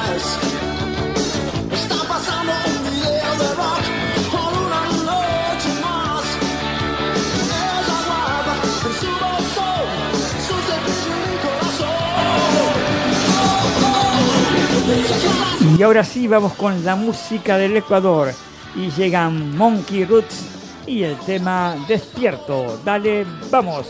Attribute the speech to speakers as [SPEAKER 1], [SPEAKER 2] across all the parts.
[SPEAKER 1] Está pasando un video de rock por una noche más. Ella guarda en su bolsón su secreto y corazón.
[SPEAKER 2] Y ahora sí vamos con la música del Ecuador y llegan Monkey Roots y el tema Despierto. Dale, vamos.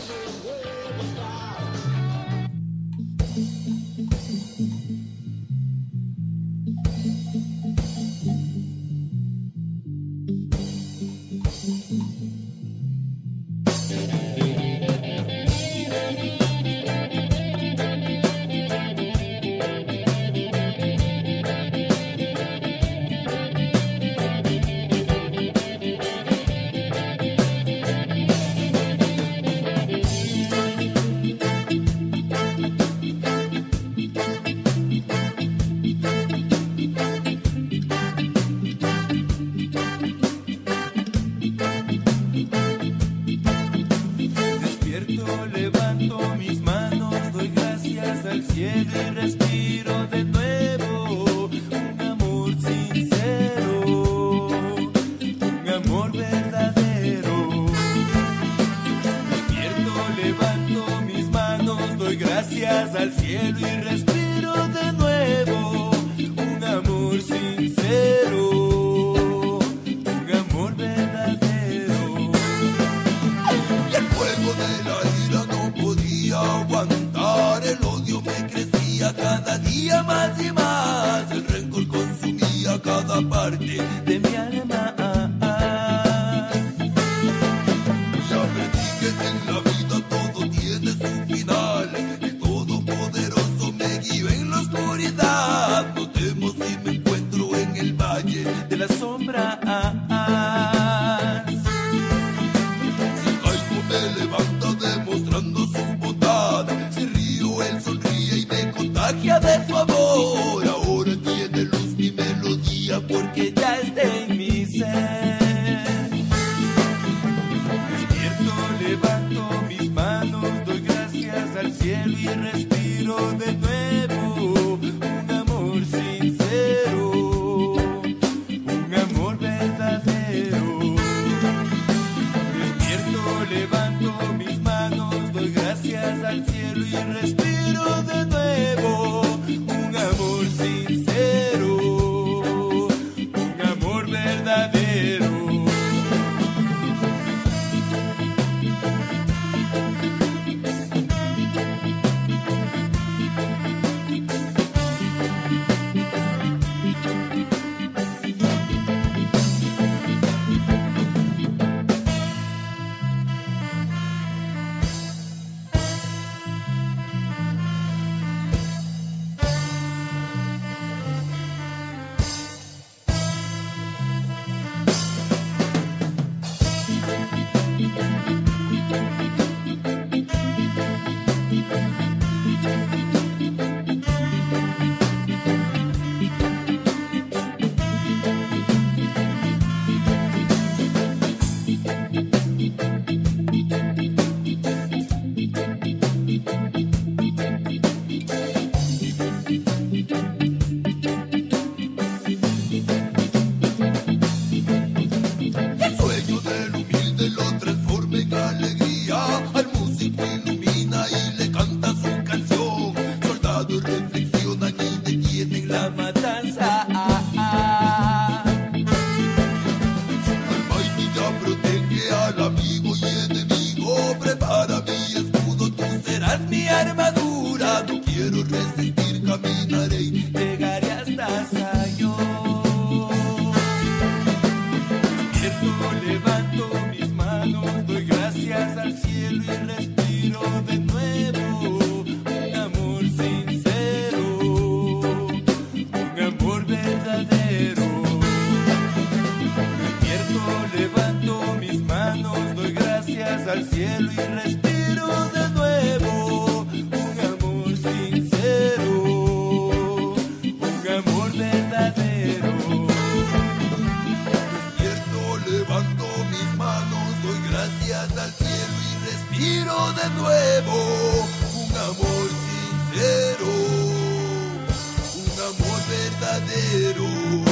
[SPEAKER 3] verdadero.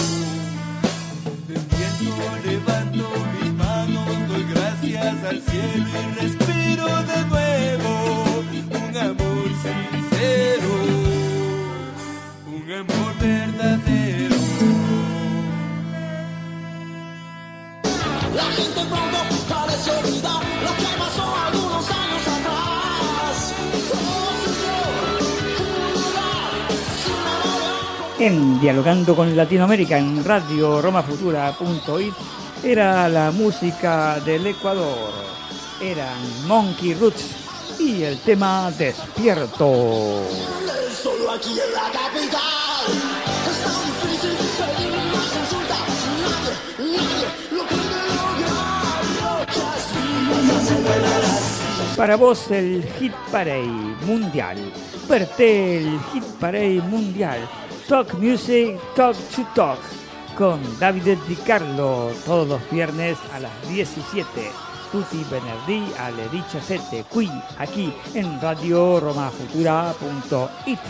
[SPEAKER 3] Despierto, levanto mis manos, doy gracias al cielo y respiro de nuevo. Un amor sincero, un amor verdadero.
[SPEAKER 1] La gente pronto parece olvidar lo que pasó algunos años atrás. Oh, Señor, un lugar sin memoria.
[SPEAKER 2] En Dialogando con Latinoamérica en Radio Romafutura.it era la música del Ecuador. Eran Monkey Roots y el tema Despierto.
[SPEAKER 1] Solo aquí en la capital es tan difícil pedir una consulta. Nadie lo puede lograr.
[SPEAKER 2] Para vos el Hit Parade Mundial. Verte el Hit Parade Mundial. Talk Music, Talk to Talk. Con Davide Di Carlo todos los viernes a las 17. Tutti venerdì alle 17 qui, aquí en Radio Romafutura.it.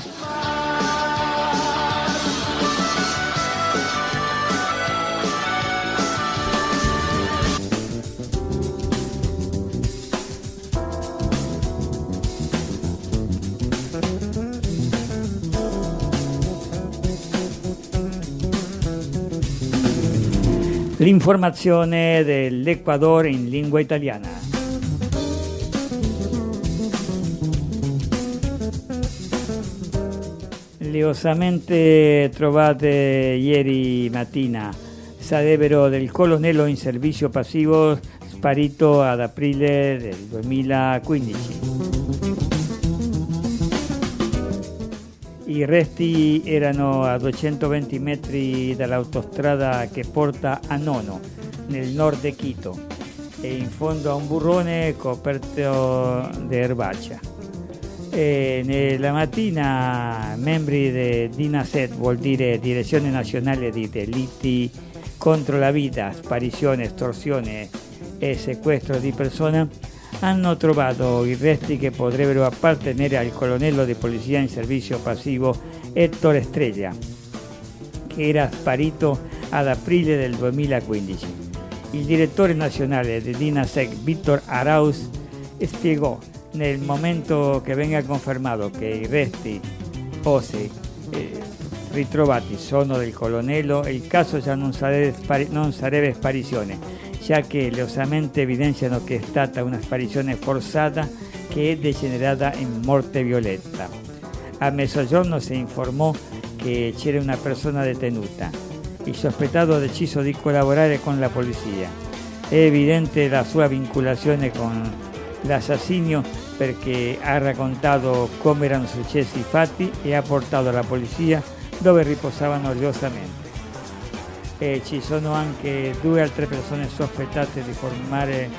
[SPEAKER 2] L'informazione dell'Ecuador in lingua italiana. Liosamente trovate ieri mattina sarebbero del colonnello in servizio passivo sparito ad aprile del 2015. I resti erano a 220 metri dall'autostrada che porta a Nono, nel nord di Quito, e in fondo a un burrone coperto di erbaccia. E nella mattina membri di DINASET, vuol dire Direzione Nazionale di Delitti contro la Vita, Sparizione, Estorsione e Sequestro di Persona, hanno trovato i resti che potrebbero appartenere al colonnello di polizia in servizio passivo Héctor Estrella, che era sparito ad aprile del 2015. Il direttore nazionale di DINASEC, Víctor Arauz, spiegò: nel momento che venga confermato che i resti ossei ritrovati sono del colonnello, il caso già non sarebbe sparizione, già che le osamenti evidenziano che è stata una sparizione forzata che è degenerata in morte violenta. A mezzogiorno si informò che c'era una persona detenuta. Il sospettato ha deciso di collaborare con la polizia. È evidente la sua vinculazione con l'assassinio perché ha raccontato come erano successi i fatti e ha portato la polizia dove riposavano gli osamenti. E ci sono anche 2 altre persone sospettate di formare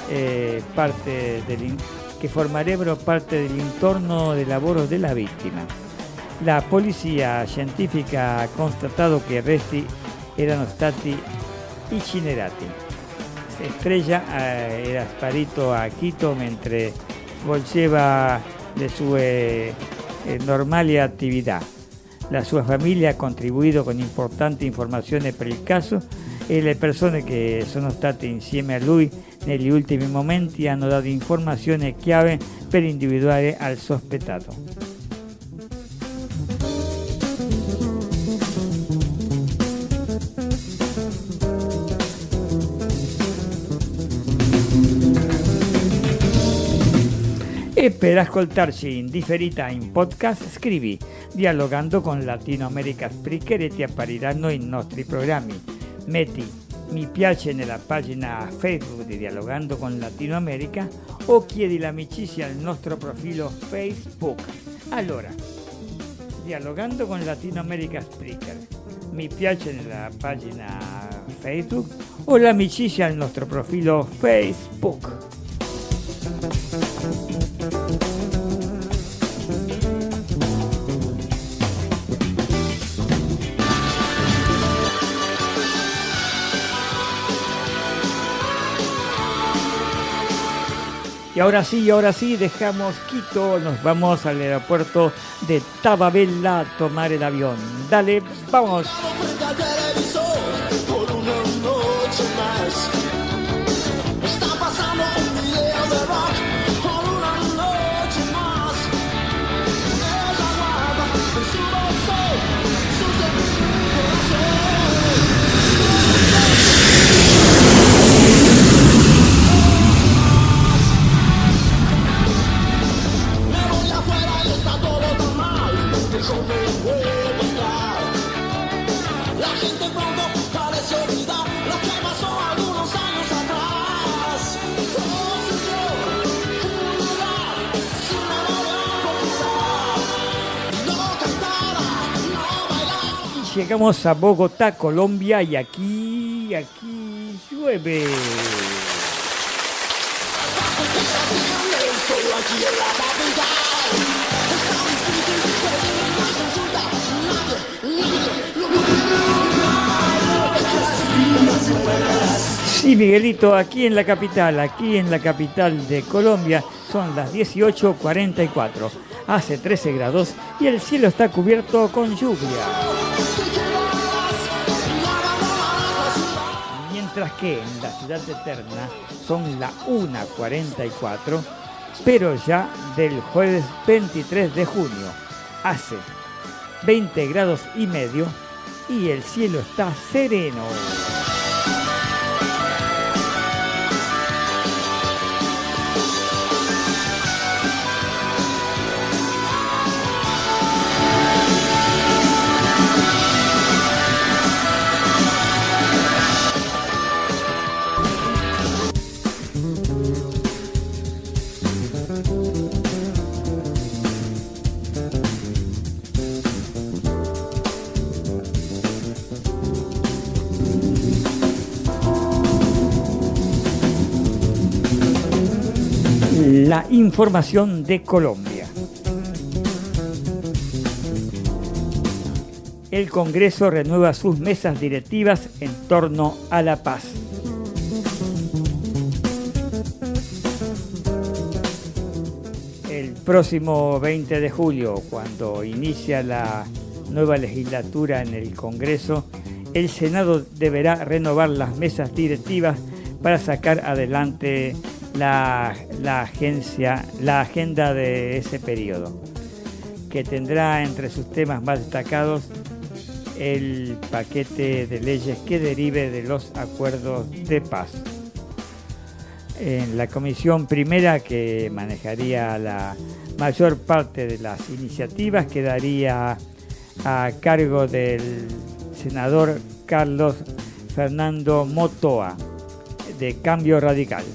[SPEAKER 2] che formerebbero parte dell'intorno del lavoro della vittima. La polizia scientifica ha constatato che i resti erano stati incinerati. Estrella era sparito a Quito mentre svolgeva le sue normali attività. La sua famiglia ha contribuito con importanti informazioni per il caso e le persone che sono state insieme a lui negli ultimi momenti hanno dato informazioni chiave per individuare al sospettato. E per ascoltarci in differita in podcast scrivi Dialogando con Latinoamerica Spreaker e ti appariranno i nostri programmi. Metti mi piace nella pagina Facebook di Dialogando con Latinoamerica o chiedi l'amicizia al nostro profilo Facebook. Allora, Dialogando con Latinoamerica Spreaker, mi piace nella pagina Facebook o l'amicizia al nostro profilo Facebook. Y ahora sí, dejamos Quito, nos vamos al aeropuerto de Tababela a tomar el avión. Dale, vamos.
[SPEAKER 1] Frente al televisor por una noche más. Está pasando un video de rock por una noche más. Ella guarda en su bolso su corazón. Me voy afuera y está todo tan mal. Eso no vuelvo a entrar. La gente pronto parece olvidar lo que pasó algunos años atrás. Oh Señor, un lugar sin memoria popular. No cantara, no bailar.
[SPEAKER 2] Y llegamos a Bogotá, Colombia, y aquí llueve.
[SPEAKER 1] Estoy aquí en la capital. Está difícil pedir una consulta.
[SPEAKER 2] Sí, Miguelito, aquí en la capital de Colombia, son las 18:44. Hace 13 grados y el cielo está cubierto con lluvia. Mientras que en la ciudad eterna son las 1:44, pero ya del jueves 23 de junio. Hace 20 grados y medio y el cielo está sereno. La información de Colombia. El Congreso renueva sus mesas directivas en torno a la paz. El próximo 20 de julio, cuando inicia la nueva legislatura en el Congreso, el Senado deberá renovar las mesas directivas para sacar adelante la agenda de ese periodo, que tendrá entre sus temas más destacados el paquete de leyes que derive de los acuerdos de paz. En la comisión primera, que manejaría la mayor parte de las iniciativas, quedaría a cargo del senador Carlos Fernando Motoa, de Cambio Radical.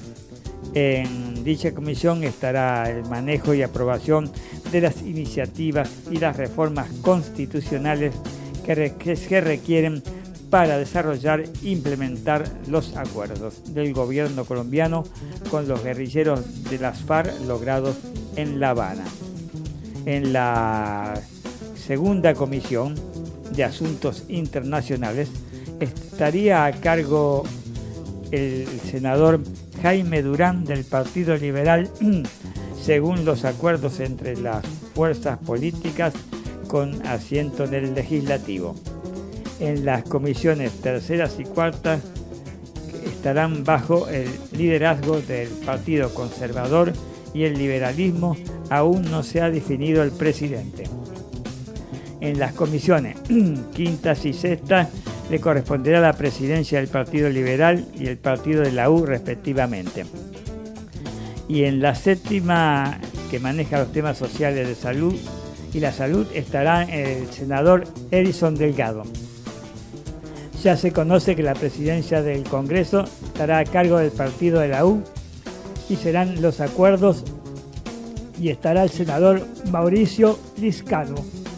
[SPEAKER 2] En dicha comisión estará el manejo y aprobación de las iniciativas y las reformas constitucionales que se requieren para desarrollar e implementar los acuerdos del gobierno colombiano con los guerrilleros de las FARC logrados en La Habana. En la segunda comisión de Asuntos Internacionales estaría a cargo el senador Jaime Durán del Partido Liberal, según los acuerdos entre las fuerzas políticas con asiento en el Legislativo. En las comisiones terceras y cuartas estarán bajo el liderazgo del Partido Conservador y el liberalismo. Aún no se ha definido el presidente. En las comisiones quintas y sextas le corresponderá la presidencia del Partido Liberal y el Partido de la U, respectivamente. Y en la séptima, que maneja los temas sociales de salud y la salud, estará el senador Edison Delgado. Ya se conoce que la presidencia del Congreso estará a cargo del Partido de la U y serán los acuerdos, y estará el senador Mauricio Liscano.